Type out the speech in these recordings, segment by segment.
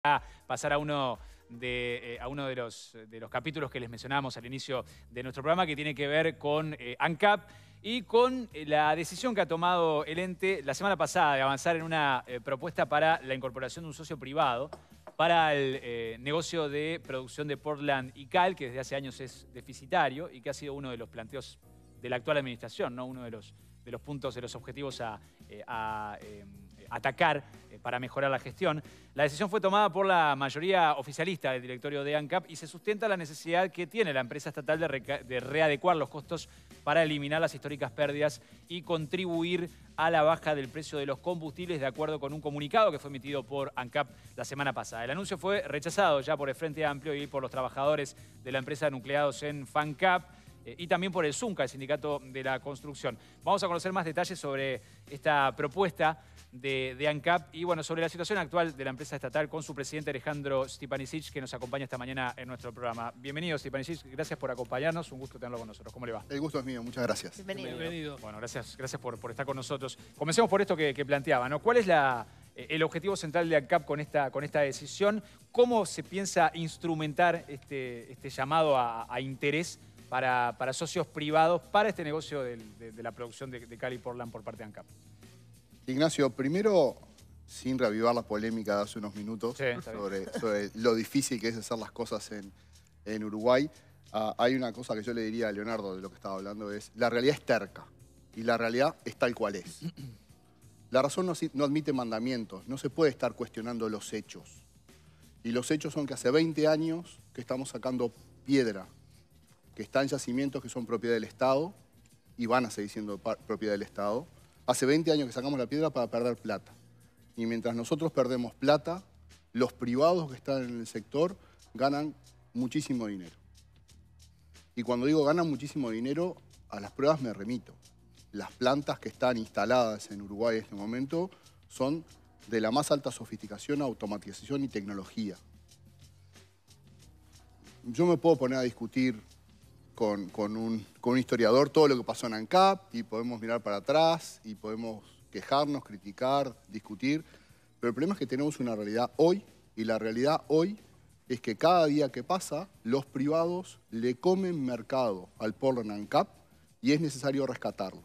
a pasar a uno de los capítulos que les mencionábamos al inicio de nuestro programa, que tiene que ver con ANCAP y con la decisión que ha tomado el ente la semana pasada de avanzar en una propuesta para la incorporación de un socio privado para el negocio de producción de Portland y Cal, que desde hace años es deficitario y que ha sido uno de los planteos de la actual administración, ¿no? Uno de los puntos, de los objetivos a atacar para mejorar la gestión. La decisión fue tomada por la mayoría oficialista del directorio de ANCAP y se sustenta la necesidad que tiene la empresa estatal de readecuar los costos para eliminar las históricas pérdidas y contribuir a la baja del precio de los combustibles, de acuerdo con un comunicado que fue emitido por ANCAP la semana pasada. El anuncio fue rechazado ya por el Frente Amplio y por los trabajadores de la empresa nucleados en FANCAP, y también por el ZUNCA, el Sindicato de la Construcción. Vamos a conocer más detalles sobre esta propuesta de ANCAP y bueno, sobre la situación actual de la empresa estatal con su presidente Alejandro Stipanisic, que nos acompaña esta mañana en nuestro programa. Bienvenido, Stipanisic, gracias por acompañarnos, un gusto tenerlo con nosotros. ¿Cómo le va? El gusto es mío, muchas gracias. Bienvenido. Bueno, gracias por estar con nosotros. Comencemos por esto que planteaba, ¿no? ¿Cuál es el objetivo central de ANCAP con esta decisión? ¿Cómo se piensa instrumentar este llamado a interés para socios privados para este negocio de la producción de Cal y Portland por parte de ANCAP? Ignacio, primero, sin reavivar la polémica de hace unos minutos sobre lo difícil que es hacer las cosas en Uruguay, hay una cosa que yo le diría a Leonardo de lo que estaba hablando, es la realidad es terca y la realidad es tal cual es. La razón no admite mandamientos, no se puede estar cuestionando los hechos. Y los hechos son que hace 20 años que estamos sacando piedra, que está en yacimientos que son propiedad del Estado y van a seguir siendo propiedad del Estado. Hace 20 años que sacamos la piedra para perder plata. Y mientras nosotros perdemos plata, los privados que están en el sector ganan muchísimo dinero. Y cuando digo ganan muchísimo dinero, a las pruebas me remito. Las plantas que están instaladas en Uruguay en este momento son de la más alta sofisticación, automatización y tecnología. Yo me puedo poner a discutir con un historiador todo lo que pasó en ANCAP y podemos mirar para atrás y podemos quejarnos, criticar, discutir, pero el problema es que tenemos una realidad hoy y la realidad hoy es que cada día que pasa los privados le comen mercado al Portland ANCAP y es necesario rescatarlo.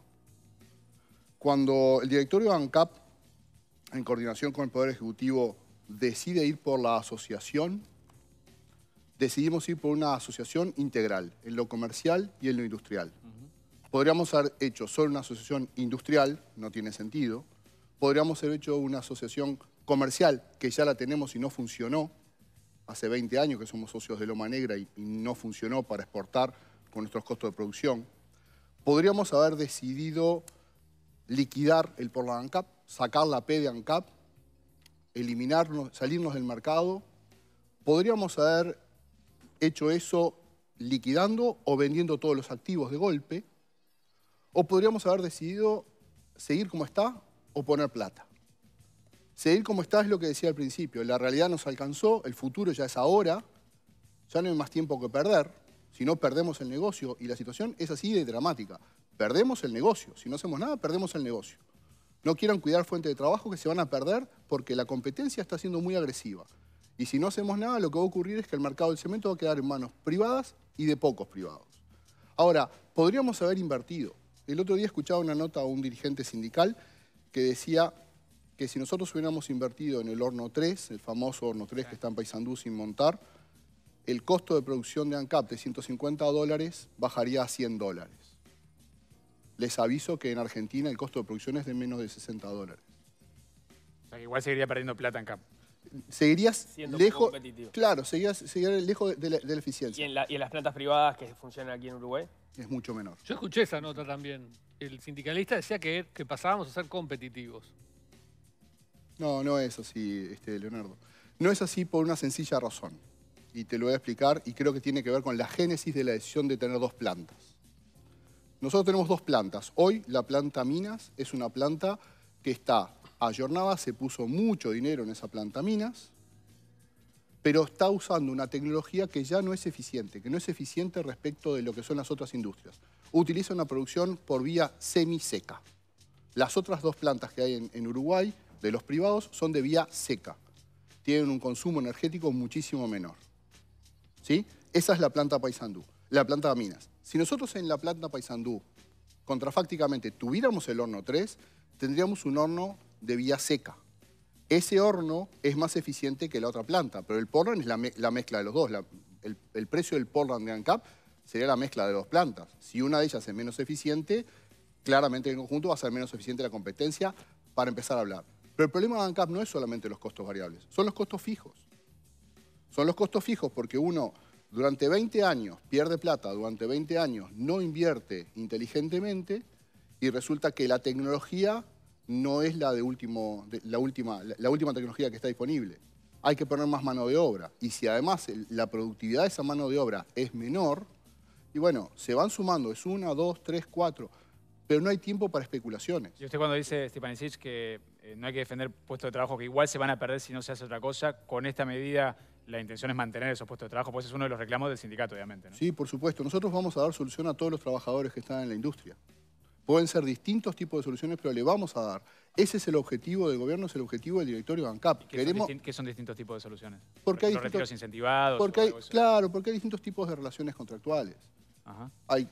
Cuando el directorio de ANCAP, en coordinación con el Poder Ejecutivo, decide ir por la asociación, decidimos ir por una asociación integral, en lo comercial y en lo industrial. Podríamos haber hecho solo una asociación industrial, no tiene sentido. Podríamos haber hecho una asociación comercial, que ya la tenemos y no funcionó. Hace 20 años que somos socios de Loma Negra y no funcionó para exportar con nuestros costos de producción. Podríamos haber decidido liquidar el Portland ANCAP, sacar la P de ANCAP, eliminarnos, salirnos del mercado. Podríamos haber hecho eso liquidando o vendiendo todos los activos de golpe, o podríamos haber decidido seguir como está o poner plata. Seguir como está es lo que decía al principio, la realidad nos alcanzó, el futuro ya es ahora, ya no hay más tiempo que perder, si no perdemos el negocio, y la situación es así de dramática. Perdemos el negocio, si no hacemos nada, perdemos el negocio. No quieran cuidar fuentes de trabajo que se van a perder porque la competencia está siendo muy agresiva. Y si no hacemos nada, lo que va a ocurrir es que el mercado del cemento va a quedar en manos privadas y de pocos privados. Ahora, podríamos haber invertido. El otro día escuchaba una nota a un dirigente sindical que decía que si nosotros hubiéramos invertido en el horno 3, el famoso horno 3 que está en Paysandú sin montar, el costo de producción de ANCAP de $150 bajaría a $100. Les aviso que en Argentina el costo de producción es de menos de $60. O sea, que igual seguiría perdiendo plata ANCAP. Seguirías siendo lejos, competitivo. claro, seguirías lejos de la eficiencia. ¿Y en las plantas privadas que funcionan aquí en Uruguay? Es mucho menor. Yo escuché esa nota también. El sindicalista decía que pasábamos a ser competitivos. No, no es así, Leonardo. No es así por una sencilla razón. Y te lo voy a explicar y creo que tiene que ver con la génesis de la decisión de tener dos plantas. Nosotros tenemos dos plantas. Hoy la planta Minas es una planta que está ayornada, se puso mucho dinero en esa planta Minas, pero está usando una tecnología que ya no es eficiente, que no es eficiente respecto de lo que son las otras industrias. Utiliza una producción por vía semiseca. Las otras dos plantas que hay en Uruguay, de los privados, son de vía seca. tienen un consumo energético muchísimo menor. ¿Sí? Esa es la planta Paysandú, la planta Minas. Si nosotros en la planta Paysandú contrafácticamente tuviéramos el horno 3, tendríamos un horno de vía seca. Ese horno es más eficiente que la otra planta, pero el Portland es la mezcla de los dos. El precio del Portland de ANCAP sería la mezcla de dos plantas. Si una de ellas es menos eficiente, claramente en conjunto va a ser menos eficiente la competencia para empezar a hablar. Pero el problema de ANCAP no es solamente los costos variables, son los costos fijos. Son los costos fijos porque uno durante 20 años pierde plata, durante 20 años no invierte inteligentemente y resulta que la tecnología no es la última tecnología que está disponible. Hay que poner más mano de obra. Y si además la productividad de esa mano de obra es menor, y bueno, se van sumando, es 1, 2, 3, 4, pero no hay tiempo para especulaciones. Y usted cuando dice, Stepanisic, que no hay que defender puestos de trabajo que igual se van a perder si no se hace otra cosa, con esta medida la intención es mantener esos puestos de trabajo, pues es uno de los reclamos del sindicato, obviamente, ¿no? Sí, por supuesto. Nosotros vamos a dar solución a todos los trabajadores que están en la industria. Pueden ser distintos tipos de soluciones, pero le vamos a dar. Ese es el objetivo del gobierno, es el objetivo del directorio de ANCAP. ¿Qué son distintos tipos de soluciones? Porque hay ¿Los retiros incentivados? Claro, porque hay distintos tipos de relaciones contractuales. Ajá.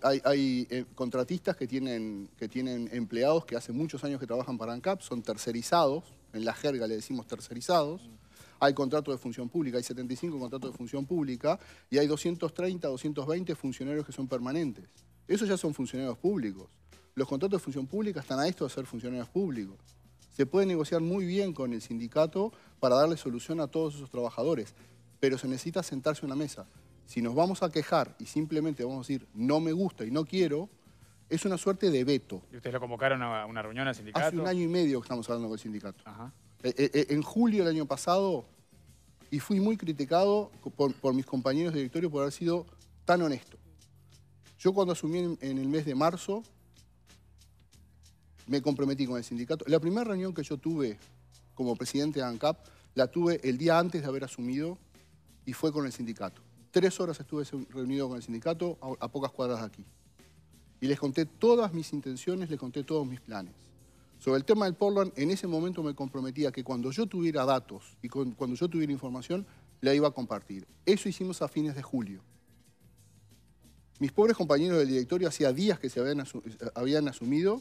Hay contratistas que tienen empleados que hace muchos años que trabajan para ANCAP, son tercerizados, en la jerga le decimos tercerizados. Hay contratos de función pública, hay 75 contratos de función pública y hay 230, 220 funcionarios que son permanentes. Esos ya son funcionarios públicos. Los contratos de función pública están a esto de ser funcionarios públicos. Se puede negociar muy bien con el sindicato para darle solución a todos esos trabajadores, pero se necesita sentarse a una mesa. Si nos vamos a quejar y simplemente vamos a decir no me gusta y no quiero, es una suerte de veto. ¿Y ustedes lo convocaron a una reunión al sindicato? Hace 1 año y medio que estamos hablando con el sindicato. Ajá. En julio del año pasado, y fui muy criticado por mis compañeros de directorio por haber sido tan honesto. Yo cuando asumí en el mes de marzo, me comprometí con el sindicato. La primera reunión que yo tuve como presidente de ANCAP, la tuve el día antes de haber asumido y fue con el sindicato. 3 horas estuve reunido con el sindicato a pocas cuadras de aquí. Y les conté todas mis intenciones, les conté todos mis planes. Sobre el tema del Portland, en ese momento me comprometía que cuando yo tuviera datos y cuando yo tuviera información, la iba a compartir. Eso hicimos a fines de julio. Mis pobres compañeros del directorio hacía días que se habían asumido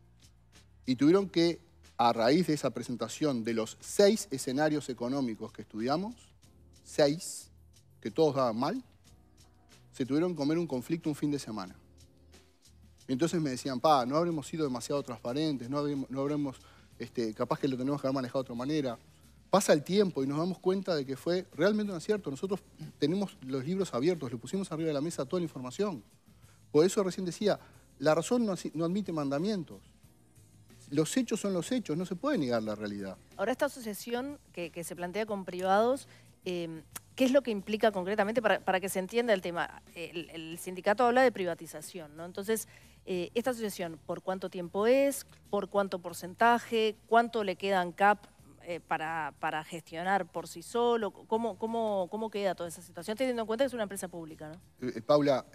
y tuvieron que, a raíz de esa presentación de los 6 escenarios económicos que estudiamos, 6, que todos daban mal, se tuvieron que comer un conflicto un fin de semana. Entonces me decían, no habremos sido demasiado transparentes, no habremos, capaz que lo tenemos que haber manejado de otra manera. Pasa el tiempo y nos damos cuenta de que fue realmente un acierto. Nosotros tenemos los libros abiertos, le pusimos arriba de la mesa toda la información. Por eso recién decía, la razón no admite mandamientos. Los hechos son los hechos, no se puede negar la realidad. Ahora, esta asociación que se plantea con privados, ¿qué es lo que implica concretamente para que se entienda el tema? El sindicato habla de privatización, ¿no? Entonces, esta asociación, ¿por cuánto tiempo es? ¿Por cuánto porcentaje? ¿Cuánto le queda a ANCAP para gestionar por sí solo? ¿Cómo queda toda esa situación? Teniendo en cuenta que es una empresa pública, ¿no? Paula,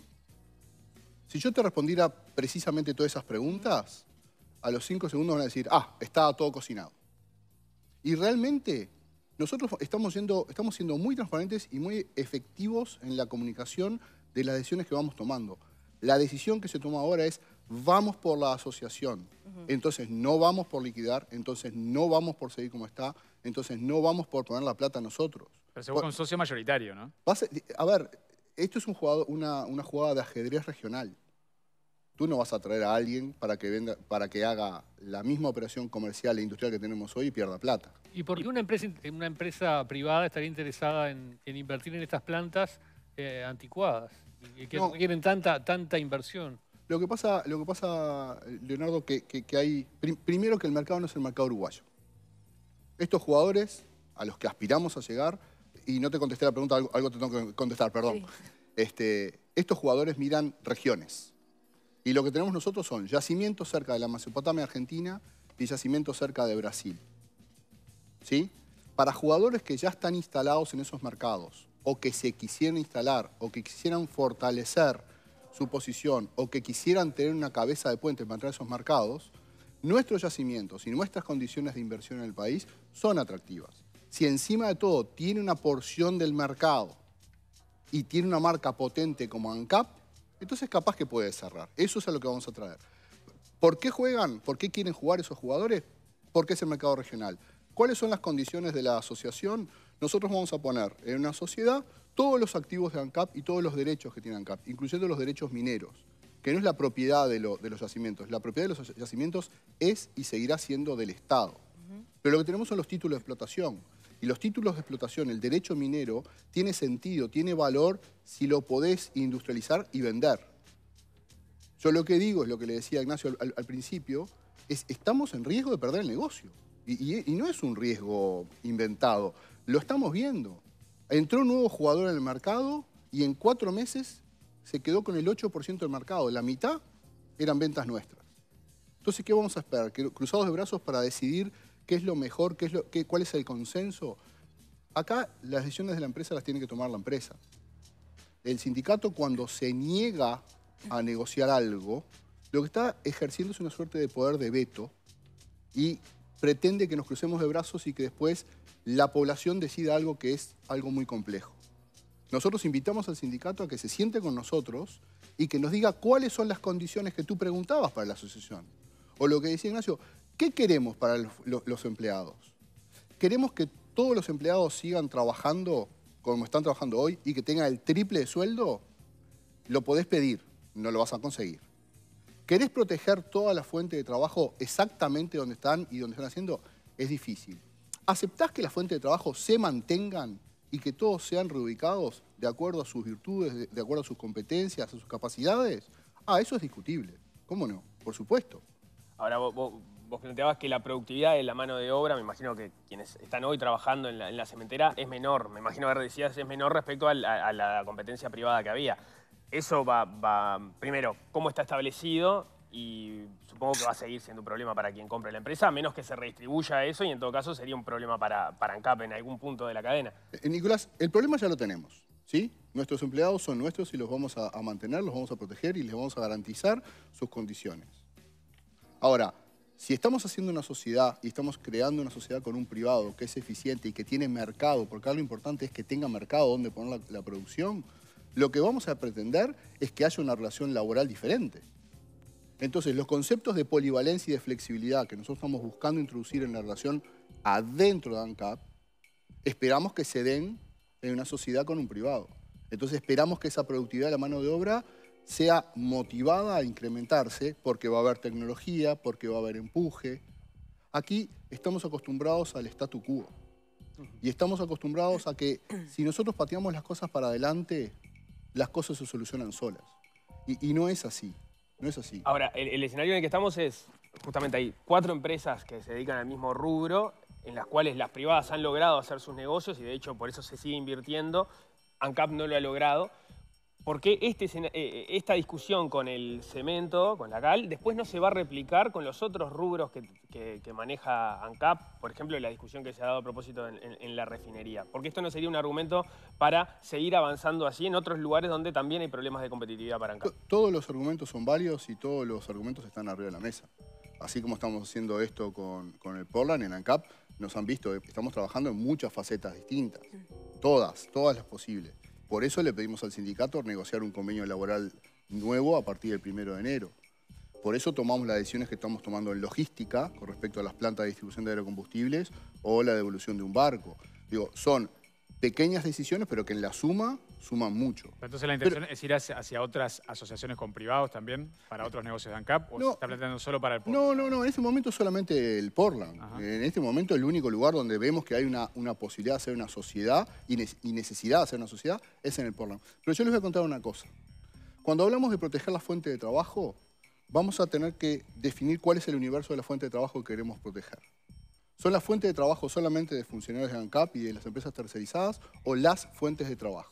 si yo te respondiera precisamente todas esas preguntas, a los 5 segundos van a decir, estaba todo cocinado. Y realmente nosotros estamos siendo muy transparentes y muy efectivos en la comunicación de las decisiones que vamos tomando. La decisión que se toma ahora es, vamos por la asociación. Entonces no vamos por liquidar, entonces no vamos por seguir como está, entonces no vamos por poner la plata nosotros. Pero se busca un socio mayoritario, ¿no? A ver, esto es una jugada de ajedrez regional. Tú no vas a traer a alguien para que haga la misma operación comercial e industrial que tenemos hoy y pierda plata. ¿Y por qué una empresa privada estaría interesada en invertir en estas plantas anticuadas y que requieren tanta inversión? Lo que pasa, Leonardo, que hay... Primero que el mercado no es el mercado uruguayo. Estos jugadores a los que aspiramos a llegar, y no te contesté la pregunta, algo te tengo que contestar, perdón. Sí. Estos jugadores miran regiones. Y lo que tenemos nosotros son yacimientos cerca de la Mesopotamia argentina y yacimientos cerca de Brasil. ¿Sí? Para jugadores que ya están instalados en esos mercados, o que se quisieran instalar, o que quisieran fortalecer su posición, o que quisieran tener una cabeza de puente para entrar a esos mercados, nuestros yacimientos y nuestras condiciones de inversión en el país son atractivas. si encima de todo tiene una porción del mercado y tiene una marca potente como ANCAP, entonces capaz que puede cerrar. Eso es a lo que vamos a traer. ¿Por qué juegan? ¿Por qué quieren jugar esos jugadores? Porque es el mercado regional. ¿Cuáles son las condiciones de la asociación? Nosotros vamos a poner en una sociedad todos los activos de ANCAP y todos los derechos que tiene ANCAP, incluyendo los derechos mineros, que no es la propiedad de los yacimientos. La propiedad de los yacimientos es y seguirá siendo del Estado. Pero lo que tenemos son los títulos de explotación. Y los títulos de explotación, el derecho minero, tiene sentido, tiene valor si lo podés industrializar y vender. Yo lo que digo, es lo que le decía a Ignacio al principio, es estamos en riesgo de perder el negocio. Y no es un riesgo inventado, lo estamos viendo. Entró un nuevo jugador en el mercado y en 4 meses se quedó con el 8% del mercado. La mitad eran ventas nuestras. Entonces, ¿qué vamos a esperar? ¿Cruzados de brazos para decidir qué es lo mejor, cuál es el consenso? Acá las decisiones de la empresa las tiene que tomar la empresa. El sindicato, cuando se niega a negociar algo, lo que está ejerciendo es una suerte de poder de veto y pretende que nos crucemos de brazos y que después la población decida algo que es algo muy complejo. Nosotros invitamos al sindicato a que se siente con nosotros y que nos diga cuáles son las condiciones que tú preguntabas para la asociación. O lo que decía Ignacio, ¿qué queremos para los empleados? ¿Queremos que todos los empleados sigan trabajando como están trabajando hoy y que tengan el triple de sueldo? Lo podés pedir, no lo vas a conseguir. ¿Querés proteger toda la fuente de trabajo exactamente donde están y donde están haciendo? Es difícil. ¿Aceptás que las fuentes de trabajo se mantengan y que todos sean reubicados de acuerdo a sus virtudes, de acuerdo a sus competencias, a sus capacidades? Eso es discutible. ¿Cómo no? Por supuesto. Ahora, vos planteabas que la productividad de la mano de obra, me imagino que quienes están hoy trabajando en la cementera, es menor. Me imagino que decías es menor respecto a la competencia privada que había. Eso va, primero, cómo está establecido y supongo que va a seguir siendo un problema para quien compre la empresa, a menos que se redistribuya eso y en todo caso sería un problema para ANCAP en algún punto de la cadena. Nicolás, el problema ya lo tenemos, ¿sí? Nuestros empleados son nuestros y los vamos a mantener, los vamos a proteger y les vamos a garantizar sus condiciones. Ahora, si estamos haciendo una sociedad y estamos creando una sociedad con un privado que es eficiente y que tiene mercado, porque algo importante es que tenga mercado donde poner la producción, lo que vamos a pretender es que haya una relación laboral diferente. Entonces, los conceptos de polivalencia y de flexibilidad que nosotros estamos buscando introducir en la relación adentro de ANCAP, esperamos que se den en una sociedad con un privado. Entonces, esperamos que esa productividad de la mano de obra sea motivada a incrementarse porque va a haber tecnología, porque va a haber empuje. Aquí estamos acostumbrados al statu quo. Y estamos acostumbrados a que si nosotros pateamos las cosas para adelante, las cosas se solucionan solas. Y no es así, no es así. Ahora, el escenario en el que estamos es, justamente hay 4 empresas que se dedican al mismo rubro, en las cuales las privadas han logrado hacer sus negocios y de hecho por eso se sigue invirtiendo. ANCAP no lo ha logrado. ¿Por qué esta discusión con el cemento, con la cal, después no se va a replicar con los otros rubros que maneja ANCAP? Por ejemplo, la discusión que se ha dado a propósito en la refinería. Porque esto no sería un argumento para seguir avanzando así en otros lugares donde también hay problemas de competitividad para ANCAP. Todos los argumentos son válidos y todos los argumentos están arriba de la mesa. Así como estamos haciendo esto con el Portland, en ANCAP nos han visto, estamos trabajando en muchas facetas distintas. Todas las posibles. Por eso le pedimos al sindicato negociar un convenio laboral nuevo a partir del 1 de enero. Por eso tomamos las decisiones que estamos tomando en logística con respecto a las plantas de distribución de aerocombustibles o la devolución de un barco. Digo, son pequeñas decisiones, pero que en la suma suman mucho. Entonces la intención es ir hacia otras asociaciones con privados también, para otros negocios de ANCAP, ¿o se está planteando solo para el Portland? No, en este momento solamente el Portland. En este momento el único lugar donde vemos que hay una posibilidad de hacer una sociedad y necesidad de hacer una sociedad es en el Portland. Pero yo les voy a contar una cosa. Cuando hablamos de proteger la fuente de trabajo, vamos a tener que definir cuál es el universo de la fuente de trabajo que queremos proteger. ¿Son las fuentes de trabajo solamente de funcionarios de ANCAP y de las empresas tercerizadas o las fuentes de trabajo?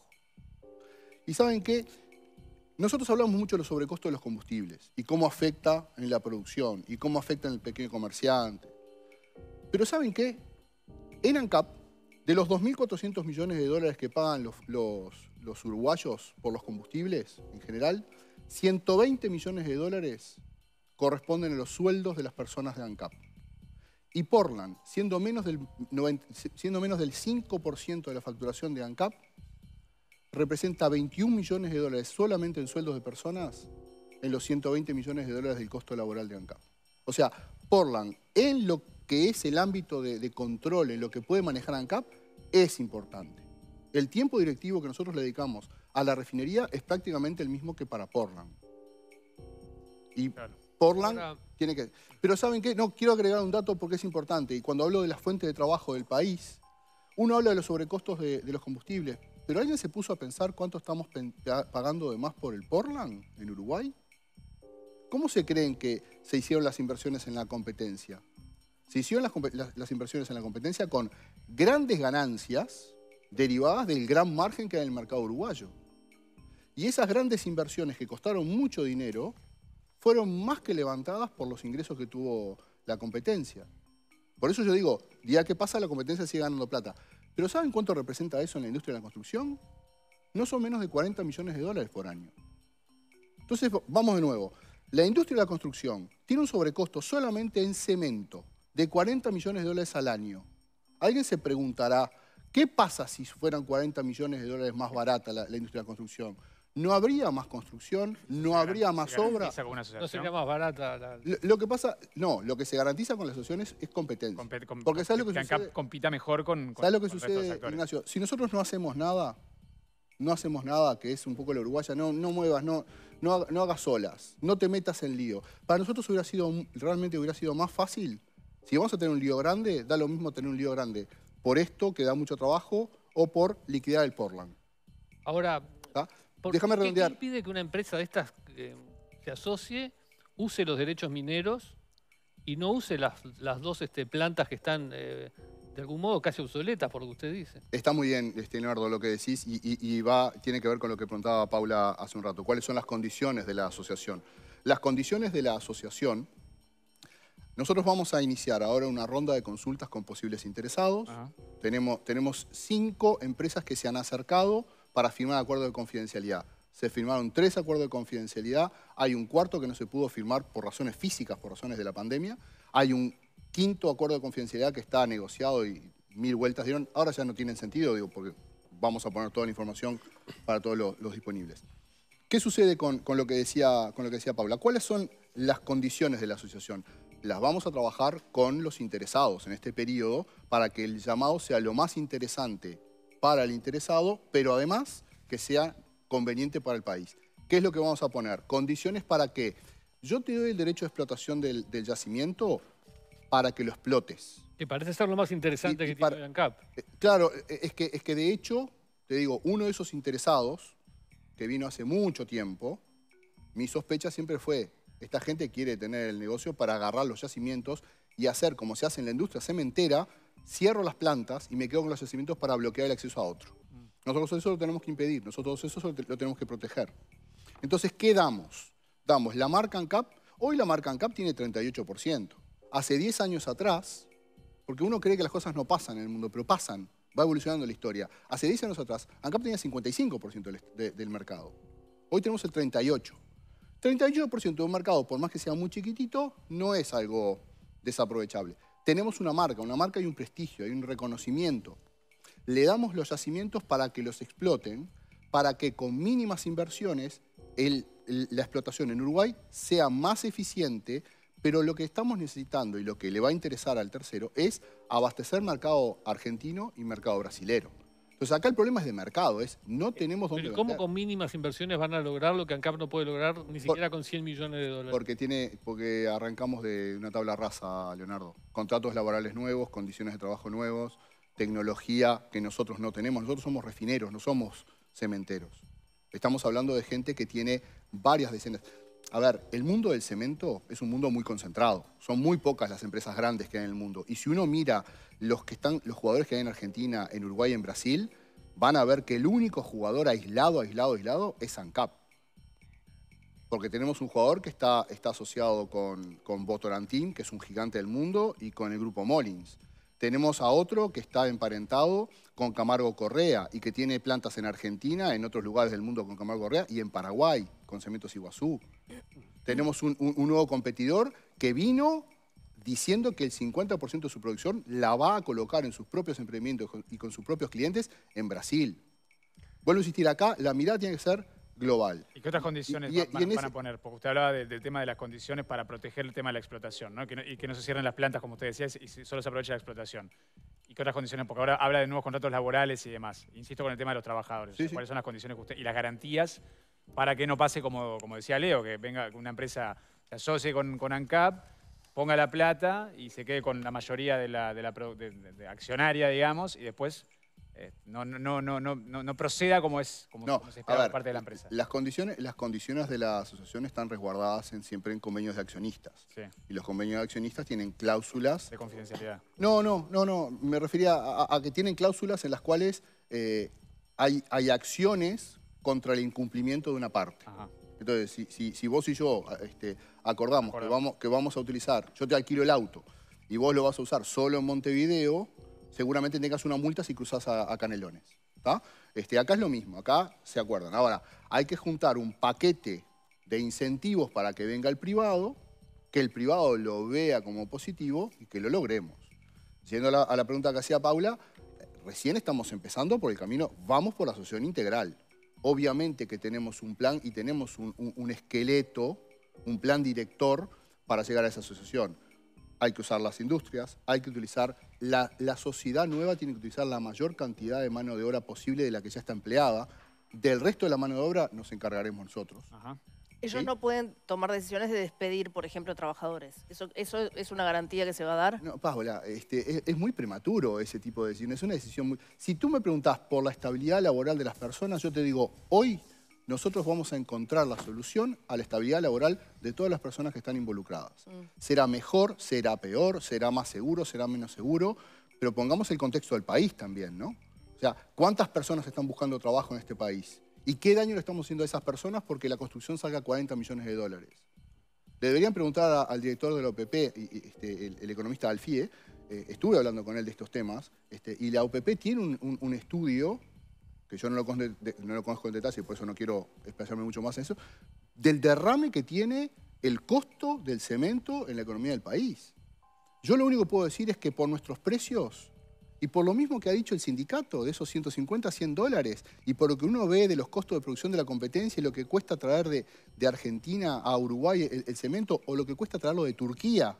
Y ¿saben qué? Nosotros hablamos mucho de los sobrecostos de los combustibles y cómo afecta en la producción y cómo afecta en el pequeño comerciante. Pero ¿saben qué? En ANCAP, de los 2.400 millones de dólares que pagan los uruguayos por los combustibles en general, 120 millones de dólares corresponden a los sueldos de las personas de ANCAP. Y Portland, siendo menos del 5% de la facturación de ANCAP, representa 21 millones de dólares solamente en sueldos de personas en los 120 millones de dólares del costo laboral de ANCAP. O sea, Portland, en lo que es el ámbito de control, en lo que puede manejar ANCAP, es importante. El tiempo directivo que nosotros le dedicamos a la refinería es prácticamente el mismo que para Portland. Y Portland tiene que... Pero ¿saben qué? No, quiero agregar un dato porque es importante. Y cuando hablo de las fuentes de trabajo del país, uno habla de los sobrecostos de los combustibles. ¿Pero alguien se puso a pensar cuánto estamos pagando de más por el Portland en Uruguay? ¿Cómo se creen que se hicieron las inversiones en la competencia? Se hicieron las inversiones en la competencia con grandes ganancias derivadas del gran margen que hay en el mercado uruguayo. Y esas grandes inversiones que costaron mucho dinero fueron más que levantadas por los ingresos que tuvo la competencia. Por eso yo digo, día que pasa la competencia sigue ganando plata. ¿Pero saben cuánto representa eso en la industria de la construcción? No son menos de 40 millones de dólares por año. Entonces, vamos de nuevo. La industria de la construcción tiene un sobrecosto solamente en cemento de 40 millones de dólares al año. Alguien se preguntará, ¿qué pasa si fueran 40 millones de dólares más barata la industria de la construcción? ¿No habría más construcción? ¿No habría más obra? ¿No sería más barata? Lo que pasa, no, lo que se garantiza con las asociaciones es competencia. Porque ¿sabes lo que sucede? ANCAP compita mejor con ¿sabes lo que con el resto de sucede, sectores? Ignacio? Si nosotros no hacemos nada, que es un poco la uruguaya, no muevas, no hagas olas, no te metas en lío. Para nosotros realmente hubiera sido más fácil. Si vamos a tener un lío grande, da lo mismo tener un lío grande por esto, que da mucho trabajo, o por liquidar el Portland. Ahora, déjame redondear. ¿Qué impide que una empresa de estas se asocie, use los derechos mineros y no use las dos plantas que están de algún modo casi obsoletas, por lo que usted dice? Está muy bien, Leonardo, lo que decís y tiene que ver con lo que preguntaba Paula hace un rato. ¿Cuáles son las condiciones de la asociación? Las condiciones de la asociación, nosotros vamos a iniciar ahora una ronda de consultas con posibles interesados. Tenemos 5 empresas que se han acercado para firmar acuerdos de confidencialidad. Se firmaron 3 acuerdos de confidencialidad, hay un cuarto que no se pudo firmar por razones físicas, por razones de la pandemia, hay un 5º acuerdo de confidencialidad que está negociado y 1000 vueltas dieron. Ahora ya no tienen sentido, digo, porque vamos a poner toda la información para todos los disponibles. ¿Qué sucede con lo que decía Paula? ¿Cuáles son las condiciones de la asociación? Las vamos a trabajar con los interesados en este periodo para que el llamado sea lo más interesante para el interesado, pero además que sea conveniente para el país. ¿Qué es lo que vamos a poner? Condiciones para que yo te doy el derecho de explotación del yacimiento para que lo explotes. Que parece ser lo más interesante que tiene ANCAP. Claro, es que de hecho, te digo, uno de esos interesados, que vino hace mucho tiempo, mi sospecha siempre fue, esta gente quiere tener el negocio para agarrar los yacimientos y hacer como se hace en la industria cementera, cierro las plantas y me quedo con los yacimientos para bloquear el acceso a otro. Nosotros eso lo tenemos que impedir, nosotros eso lo tenemos que proteger. Entonces, ¿qué damos? Damos la marca ANCAP. Hoy la marca ANCAP tiene 38%. Hace 10 años atrás, porque uno cree que las cosas no pasan en el mundo, pero pasan, va evolucionando la historia. Hace 10 años atrás, ANCAP tenía 55% del mercado. Hoy tenemos el 38%. 38% de un mercado, por más que sea muy chiquitito, no es algo desaprovechable. Tenemos una marca y un prestigio, hay un reconocimiento. Le damos los yacimientos para que los exploten, para que con mínimas inversiones la explotación en Uruguay sea más eficiente, pero lo que estamos necesitando y lo que le va a interesar al tercero es abastecer mercado argentino y mercado brasilero. Entonces acá el problema es de mercado, no tenemos dónde ¿Pero cómo vender. con mínimas inversiones van a lograr lo que ANCAP no puede lograr ni siquiera con 100 millones de dólares? Porque arrancamos de una tabla rasa, Leonardo. Contratos laborales nuevos, condiciones de trabajo nuevos, tecnología que nosotros no tenemos. Nosotros somos refineros, no somos cementeros. Estamos hablando de gente que tiene varias decenas. A ver, el mundo del cemento es un mundo muy concentrado. Son muy pocas las empresas grandes que hay en el mundo. Y si uno mira los jugadores que hay en Argentina, en Uruguay y en Brasil, van a ver que el único jugador aislado es ANCAP. Porque tenemos un jugador que está asociado con Votorantim, que es un gigante del mundo, y con el grupo Molins. Tenemos a otro que está emparentado con Camargo Correa y que tiene plantas en Argentina, en otros lugares del mundo con Camargo Correa y en Paraguay con Cementos Iguazú. Tenemos un nuevo competidor que vino diciendo que el 50% de su producción la va a colocar en sus propios emprendimientos y con sus propios clientes en Brasil. Vuelvo a insistir, acá la mirada tiene que ser global. ¿Y qué otras condiciones van a poner? Porque usted hablaba del tema de las condiciones para proteger el tema de la explotación, ¿no? Y que no se cierren las plantas, como usted decía, y solo se aproveche la explotación. ¿Y qué otras condiciones? Porque ahora habla de nuevos contratos laborales y demás. Insisto con el tema de los trabajadores. Sí, ¿Cuáles son las condiciones que usted... y las garantías para que no pase como decía Leo, que venga una empresa, se asocie con ANCAP, ponga la plata y se quede con la mayoría de accionaria, digamos, y después no proceda como se espera por parte de la empresa? Las condiciones de la asociación están resguardadas siempre en convenios de accionistas. Sí. Y los convenios de accionistas tienen cláusulas... De confidencialidad. No. Me refería a que tienen cláusulas en las cuales hay acciones contra el incumplimiento de una parte. Ajá. Entonces, si vos y yo acordamos que vamos a utilizar, yo te alquilo el auto y vos lo vas a usar solo en Montevideo, seguramente tengas una multa si cruzás a Canelones. ¿Tá? Acá es lo mismo, acá se acuerdan. Ahora, hay que juntar un paquete de incentivos para que venga el privado, que el privado lo vea como positivo y que lo logremos. Yendo a la pregunta que hacía Paula, recién estamos empezando por el camino, vamos por la asociación integral. Obviamente que tenemos un plan y tenemos un esqueleto, un plan director para llegar a esa asociación. Hay que usar las industrias, hay que utilizar... La sociedad nueva tiene que utilizar la mayor cantidad de mano de obra posible de la que ya está empleada. Del resto de la mano de obra nos encargaremos nosotros. Ajá. Ellos ¿Sí? no pueden tomar decisiones de despedir, por ejemplo, trabajadores. ¿Eso es una garantía que se va a dar? No, Paola, es muy prematuro ese tipo de decisión. Es una decisión muy... Si tú me preguntás por la estabilidad laboral de las personas, yo te digo, hoy nosotros vamos a encontrar la solución a la estabilidad laboral de todas las personas que están involucradas. Será mejor, será peor, será más seguro, será menos seguro, pero pongamos el contexto del país también, ¿no? O sea, ¿cuántas personas están buscando trabajo en este país? ¿Y qué daño le estamos haciendo a esas personas porque la construcción salga 40 millones de dólares? Le deberían preguntar al director de la OPP, el economista Alfie, estuve hablando con él de estos temas, y la OPP tiene un estudio, que yo no lo conozco en detalle, por eso no quiero explayarme mucho más en eso, del derrame que tiene el costo del cemento en la economía del país. Yo lo único que puedo decir es que por nuestros precios, y por lo mismo que ha dicho el sindicato, de esos 150 a 100 dólares, y por lo que uno ve de los costos de producción de la competencia y lo que cuesta traer de Argentina a Uruguay el cemento, o lo que cuesta traerlo de Turquía,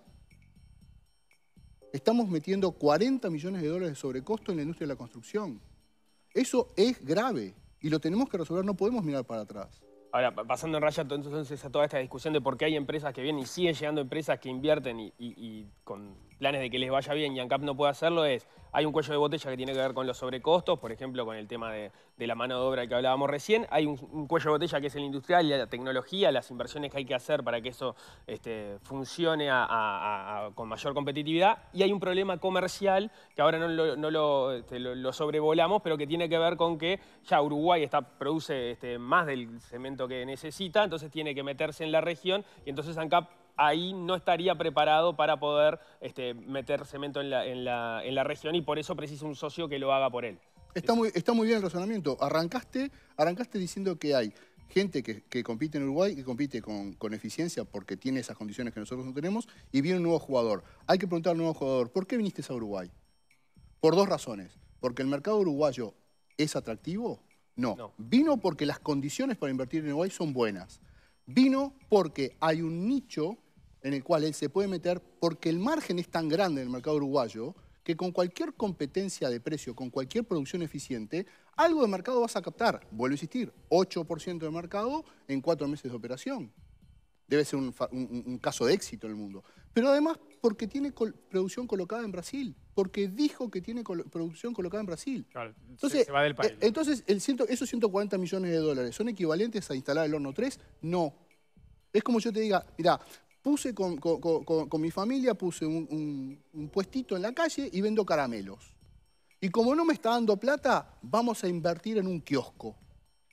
estamos metiendo 40 millones de dólares de sobrecosto en la industria de la construcción. Eso es grave y lo tenemos que resolver, no podemos mirar para atrás. Ahora, pasando en raya entonces a toda esta discusión de por qué hay empresas que vienen y siguen llegando empresas que invierten y con planes de que les vaya bien y ANCAP no puede hacerlo, hay un cuello de botella que tiene que ver con los sobrecostos, por ejemplo, con el tema de la mano de obra que hablábamos recién. Hay un cuello de botella que es el industrial, la tecnología, las inversiones que hay que hacer para que eso funcione con mayor competitividad. Y hay un problema comercial que ahora no lo sobrevolamos, pero que tiene que ver con que ya Uruguay produce más del cemento que necesita, entonces tiene que meterse en la región y entonces ANCAP ahí no estaría preparado para poder meter cemento en la región y por eso precisa un socio que lo haga por él. Está muy bien el razonamiento. Arrancaste diciendo que hay gente que compite en Uruguay, que compite con eficiencia porque tiene esas condiciones que nosotros no tenemos, y viene un nuevo jugador. Hay que preguntar al nuevo jugador, ¿por qué viniste a Uruguay? Por dos razones. ¿Porque el mercado uruguayo es atractivo? No. Vino porque las condiciones para invertir en Uruguay son buenas. Vino porque hay un nicho en el cual él se puede meter porque el margen es tan grande en el mercado uruguayo que con cualquier competencia de precio, con cualquier producción eficiente, algo de mercado vas a captar. Vuelvo a insistir, 8% de mercado en 4 meses de operación. Debe ser un caso de éxito en el mundo. Pero además porque tiene producción colocada en Brasil, porque dijo que tiene producción colocada en Brasil. Claro, entonces, se va del país. Entonces, esos 140 millones de dólares, ¿son equivalentes a instalar el horno 3? No. Es como yo te diga, mirá, puse con mi familia, puse un puestito en la calle y vendo caramelos. Y como no me está dando plata, vamos a invertir en un kiosco.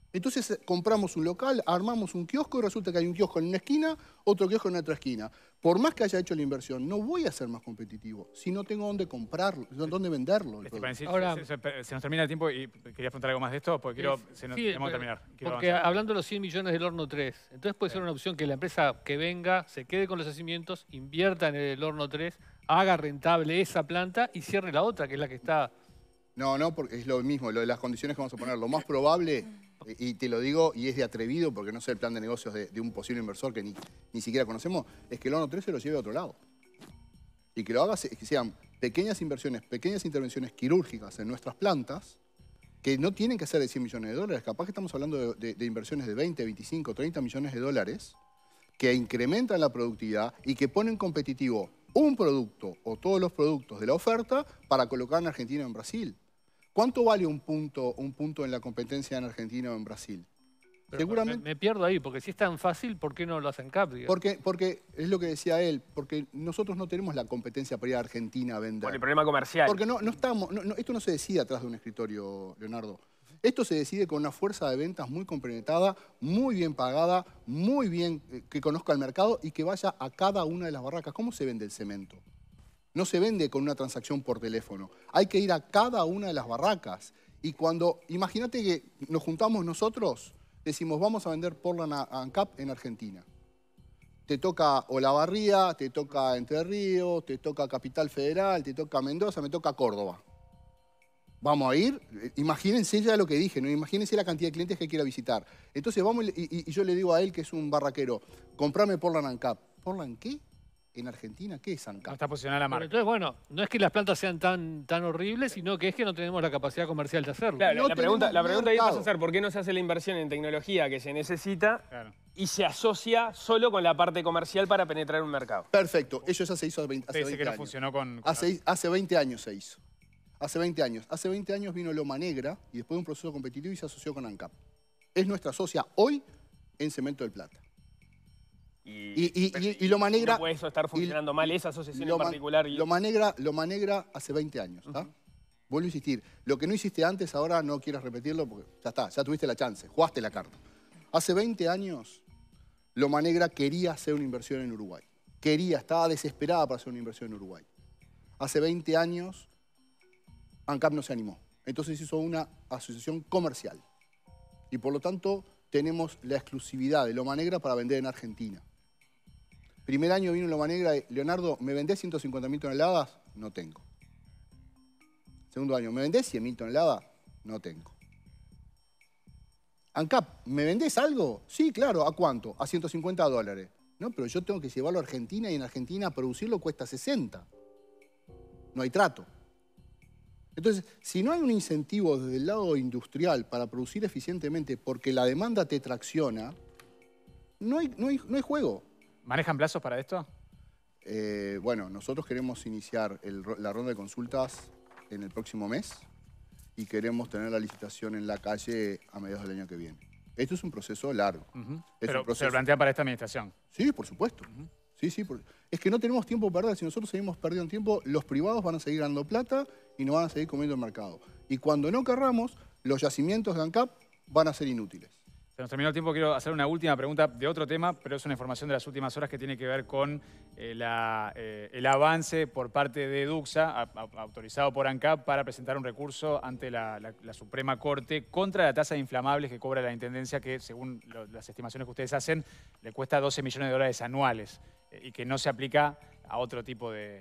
Entonces compramos un local, armamos un kiosco y resulta que hay un kiosco en una esquina, otro kiosco en otra esquina. Por más que haya hecho la inversión, no voy a ser más competitivo si no tengo dónde comprarlo, dónde venderlo. Ahora, se nos termina el tiempo y quería preguntar algo más de esto, porque queremos terminar. Porque hablando de los 100 millones del horno 3, entonces puede ser una opción que la empresa que venga, se quede con los yacimientos, invierta en el horno 3, haga rentable esa planta y cierre la otra, que es la que está... No, porque es lo mismo, lo de las condiciones que vamos a poner. Lo más probable, y te lo digo, y es de atrevido, porque no sé el plan de negocios de un posible inversor que ni siquiera conocemos, es que el horno 3 se lo lleve a otro lado. Y que lo haga, que sean pequeñas inversiones, pequeñas intervenciones quirúrgicas en nuestras plantas, que no tienen que ser de 100 millones de dólares. Capaz que estamos hablando de inversiones de 20, 25, 30 millones de dólares, que incrementan la productividad y que ponen competitivo un producto o todos los productos de la oferta para colocar en Argentina o en Brasil. ¿Cuánto vale un punto en la competencia en Argentina o en Brasil? Pero Seguramente. me pierdo ahí, porque si es tan fácil, ¿por qué no lo hacen CAP? Porque es lo que decía él, porque nosotros no tenemos la competencia para ir a Argentina a vender. Por el problema comercial. Porque esto no se decide atrás de un escritorio, Leonardo. Esto se decide con una fuerza de ventas muy compenetrada, muy bien pagada, muy bien que conozca el mercado y que vaya a cada una de las barracas. ¿Cómo se vende el cemento? No se vende con una transacción por teléfono. Hay que ir a cada una de las barracas. Y imagínate que nos juntamos nosotros, decimos, vamos a vender Portland ANCAP en Argentina. Te toca Olavarría, te toca Entre Ríos, te toca Capital Federal, te toca Mendoza, me toca Córdoba. Vamos a ir, imagínense ya lo que dije, ¿no? Imagínense la cantidad de clientes que quiera visitar. Entonces vamos y yo le digo a él, que es un barraquero, comprame Portland ANCAP. ¿Portland qué? ¿En Argentina qué es ANCAP? No está posicionada la marca. Entonces, bueno, no es que las plantas sean tan horribles, sino que es que no tenemos la capacidad comercial de hacerlo. Claro, No la pregunta ahí mercado. pasa a ser, ¿por qué no se hace la inversión en tecnología que se necesita y se asocia solo con la parte comercial para penetrar un mercado? Perfecto, eso ya se hizo hace 20 Dice que no años. funcionó con... Hace 20 años se hizo. Hace 20 años. Hace 20 años vino Loma Negra y después de un proceso competitivo y se asoció con ANCAP. Es nuestra socia hoy en Cemento del Plata. Y Loma Negra... ¿No puede eso estar funcionando mal, esa asociación en particular? Loma Negra hace 20 años, ¿está? Vuelvo a insistir. Lo que no hiciste antes, ahora no quieras repetirlo porque ya está, ya tuviste la chance, jugaste la carta. Hace 20 años, Loma Negra quería hacer una inversión en Uruguay. Estaba desesperada para hacer una inversión en Uruguay. Hace 20 años, ANCAP no se animó. Entonces hizo una asociación comercial. Y por lo tanto, tenemos la exclusividad de Loma Negra para vender en Argentina. Primer año vino Loma Negra y, Leonardo, ¿me vendés 150.000 toneladas? No tengo. Segundo año, ¿me vendés 100.000 toneladas? No tengo. ANCAP, ¿me vendés algo? Sí, claro, ¿a cuánto? A $150. No, pero yo tengo que llevarlo a Argentina y en Argentina producirlo cuesta 60. No hay trato. Entonces, si no hay un incentivo desde el lado industrial para producir eficientemente porque la demanda te tracciona, no hay juego. ¿Manejan plazos para esto? Bueno, nosotros queremos iniciar la ronda de consultas en el próximo mes y queremos tener la licitación en la calle a mediados del año que viene. Esto es un proceso largo. Pero se lo plantean para esta administración. Sí, por supuesto. Sí, es que no tenemos tiempo para perder. Si nosotros seguimos perdiendo tiempo, los privados van a seguir ganando plata y nos van a seguir comiendo el mercado. Y cuando no querramos, los yacimientos de ANCAP van a ser inútiles. Se nos terminó el tiempo, quiero hacer una última pregunta de otro tema, pero es una información de las últimas horas que tiene que ver con el avance por parte de Duxa, autorizado por ANCAP, para presentar un recurso ante la Suprema Corte contra la tasa de inflamables que cobra la Intendencia, que según las estimaciones que ustedes hacen, le cuesta 12 millones de dólares anuales y que no se aplica a otro tipo de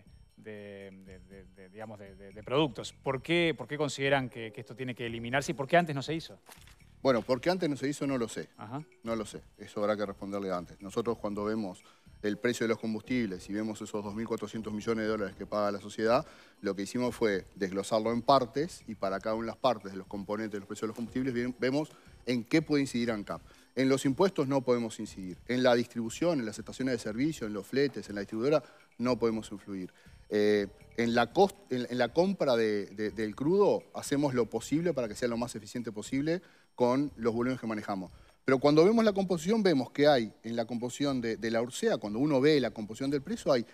productos. ¿Por qué consideran que esto tiene que eliminarse y por qué antes no se hizo? Bueno, porque antes no se hizo, no lo sé. Ajá. No lo sé. Eso habrá que responderle antes. Nosotros cuando vemos el precio de los combustibles y vemos esos 2.400 millones de dólares que paga la sociedad, lo que hicimos fue desglosarlo en partes y para cada una de las partes de los componentes de los precios de los combustibles vemos en qué puede incidir ANCAP. En los impuestos no podemos incidir. En la distribución, en las estaciones de servicio, en los fletes, en la distribuidora, no podemos influir. En la compra del crudo hacemos lo posible para que sea lo más eficiente posible con los volúmenes que manejamos. Pero cuando vemos la composición, vemos que hay en la composición de la Ursea, cuando uno ve la composición del precio, hay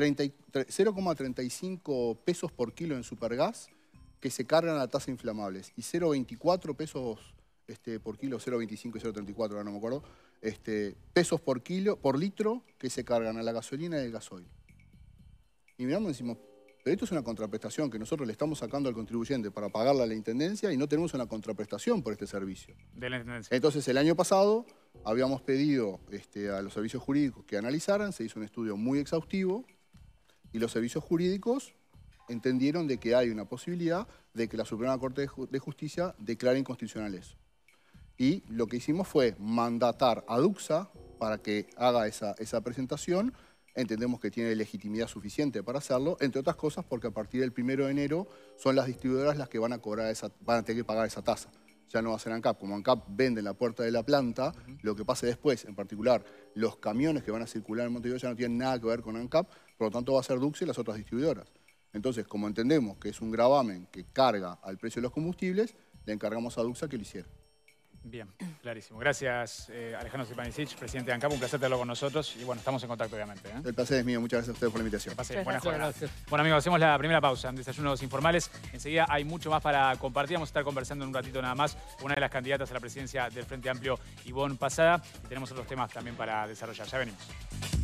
0,35 pesos por kilo en supergas que se cargan a la tasa de inflamables y 0,24 pesos por kilo, 0,25 y 0,34, ahora no me acuerdo, pesos por litro que se cargan a la gasolina y el gasoil. Y miramos y decimos, pero esto es una contraprestación que nosotros le estamos sacando al contribuyente para pagarle a la Intendencia y no tenemos una contraprestación por este servicio. De la Intendencia. Entonces, el año pasado habíamos pedido a los servicios jurídicos que analizaran, se hizo un estudio muy exhaustivo y los servicios jurídicos entendieron de que hay una posibilidad de que la Suprema Corte de Justicia declare inconstitucional eso. Y lo que hicimos fue mandatar a Duxa para que haga esa presentación. Entendemos que tiene legitimidad suficiente para hacerlo, entre otras cosas porque a partir del 1 de enero son las distribuidoras las que van a tener que pagar esa tasa. Ya no va a ser ANCAP. Como ANCAP vende en la puerta de la planta, lo que pase después, en particular los camiones que van a circular en Montevideo ya no tienen nada que ver con ANCAP, por lo tanto va a ser Duxa y las otras distribuidoras. Entonces, como entendemos que es un gravamen que carga al precio de los combustibles, le encargamos a Duxa que lo hiciera. Bien, clarísimo. Gracias, Alejandro Stepanisic, presidente de ANCAP. Un placer tenerlo con nosotros. Y bueno, estamos en contacto, obviamente. El placer es mío. Muchas gracias a ustedes por la invitación. Que pase Muchas buena jornada. gracias. Bueno, amigos, hacemos la primera pausa en Desayunos Informales. Enseguida hay mucho más para compartir. Vamos a estar conversando en un ratito nada más con una de las candidatas a la presidencia del Frente Amplio, Ivonne Pasada. Y tenemos otros temas también para desarrollar. Ya venimos.